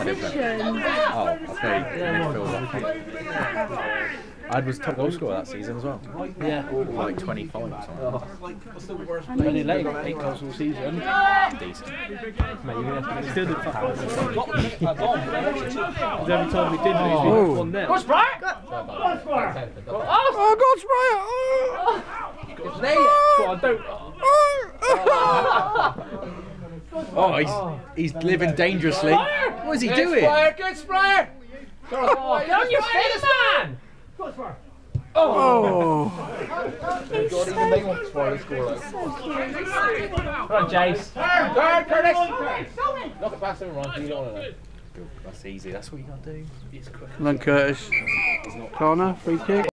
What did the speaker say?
position? Oh, I played midfield. I was top goal scorer that season as well. Yeah. Like 25 or something. Only late 8 goals all season. Decent. Mate, you're going to have to still do that. Because every time we did lose, we won there. Go Sprite! Oh, God, Sprite! Go on, don't. Oh, he's living dangerously. What is he doing? Good Sprite! Get on your feet, man! Oh! God, even they want to score like. Come on, Jace. Turn, Curtis! Knock it past him, Ron. You don't want to know. That's easy. That's what you got to do. It's quick. Then Curtis. Corner, free kick.